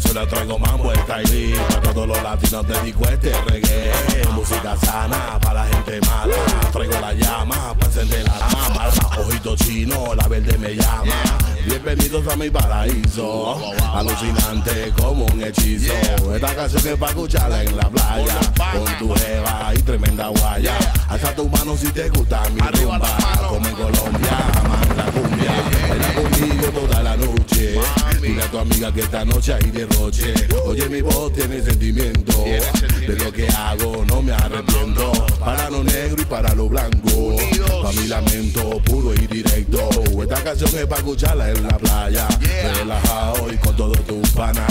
Yo le traigo mambo, Kylie, para todos los latinos dedico este reggae. Música sana para la gente mala. Traigo la llama para encender la lámpara. Ojito chino, la verde me llama. Bienvenidos a mi paraíso. Alucinante como un hechizo. Esta canción es para escucharla en la playa. Con tu jeva y tremenda guaya. Alza tu mano si te gusta mi rumba. Como en Colombia, aman la cumbia. Baila conmigo toda la noche. Dile a tu amiga que esta noche hay derroche. Oye, mi voz tiene sentimiento. De lo que hago no me arrepiento. Para lo negro y para lo blanco. Para mi lamento puro y directo. Esta canción es para escucharla en la playa. Relajado y con todos tus panas.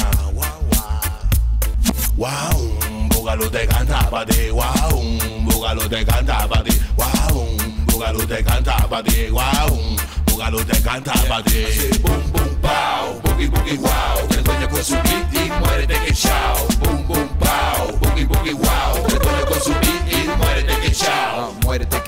Wow, Boogaloo te canta pa' ti. Wow, Boogaloo te canta pa' ti. Wow, Boogaloo te canta pa' ti. Wow, Boogaloo te canta pa' ti. Boom, boom, pow, boogie, boogie, wow. El dueño con su beat y muérete que chao. Boom, boom, pow, boogie, boogie, wow. El dueño con su beat y muérete que chao. Muérete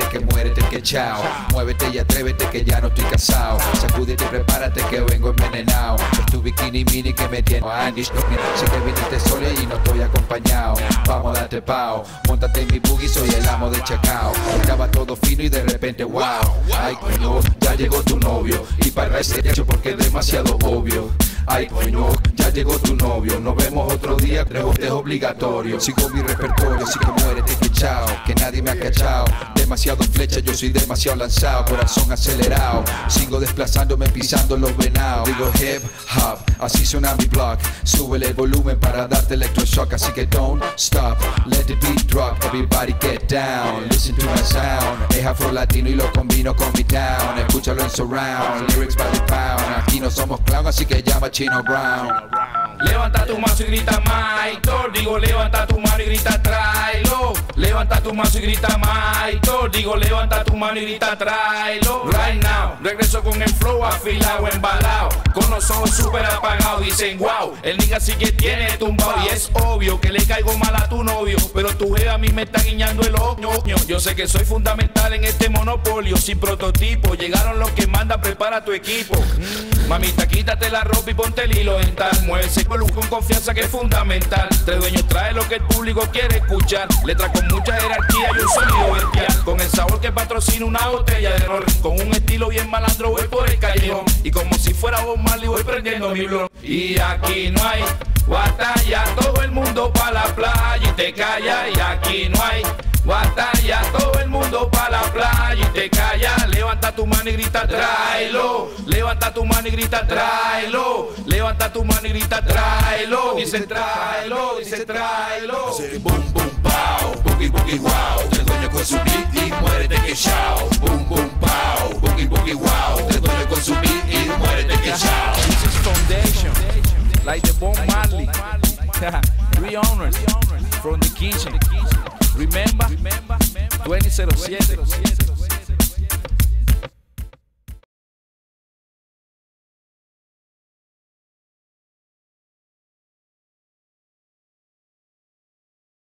que chao. Muévete y atrévete que ya no estoy casado. Sacúdete y prepárate que vengo envenenado. Es tu bikini mini que me tiene Andy. Sé que viniste solo y no estoy acompañado. Vamos a darte pao. Móntate en mi buggy, soy el amo de Chacao. Estaba todo fino y de repente wow. Ay coño, ya llegó tu novio. Y para ese hecho porque es demasiado obvio. Ay coño, ya llegó tu novio. Nos vemos otro día, es obligatorio. Sigo mi repertorio, así que muérete que chao. Que nadie me ha cachado. Demasiado flecha, yo soy demasiado lanzado. Corazón acelerado, sigo desplazándome pisando los venados. Digo hip hop, así suena mi block. Súbele el volumen para darte electroshock. Así que don't stop, let the beat drop. Everybody get down, listen to my sound. Es afro latino y lo combino con mi town. Escúchalo en surround, lyrics by the pound. Aquí no somos clown, así que llama Chino Brown. Levanta tu mazo y grita Maitor. Digo levanta tu mano y grita tráelo. Levanta tu mazo y grita Maitor. Digo levanta tu mano y grita tráelo. Right now, regreso con el flow afilado, embalado. Con los ojos súper apagados, dicen wow. El nigga sí que tiene tumbado. Y es obvio que le caigo mal a tu novio. Pero tu jeva a mí me está guiñando el ojo. Yo sé que soy fundamental en este monopolio. Sin prototipo, llegaron los que mandan, prepara tu equipo. Mamita, quítate la ropa y ponte el hilo dental. Muévese con confianza que es fundamental. Tres dueños trae lo que el público quiere escuchar. Letra con mucha jerarquía y un sonido vertical. Con el sabor que patrocina una botella de ron. Con un estilo bien malandro voy por el callejón. Y como si fuera Bob Marley voy prendiendo mi blog. Y aquí no hay batalla, todo el mundo pa' la playa y te calla. Y aquí no hay batalla, todo el mundo pa' la playa y te calla. Levanta tu mano y grita tráelo. Levanta tu mano y grita tráelo. Levanta tu mano y grita tráelo. Dice tráelo, dice tráelo. Boom, boom, pow, boogie, boogie, wow. El dueño con su beat y muérete que chao. Boom, boom, pow, boogie, boogie, wow. El dueño con su beat y muérete que chao. This is foundation, like the Bob Marley. 3 honors from the kitchen. Remember 2007.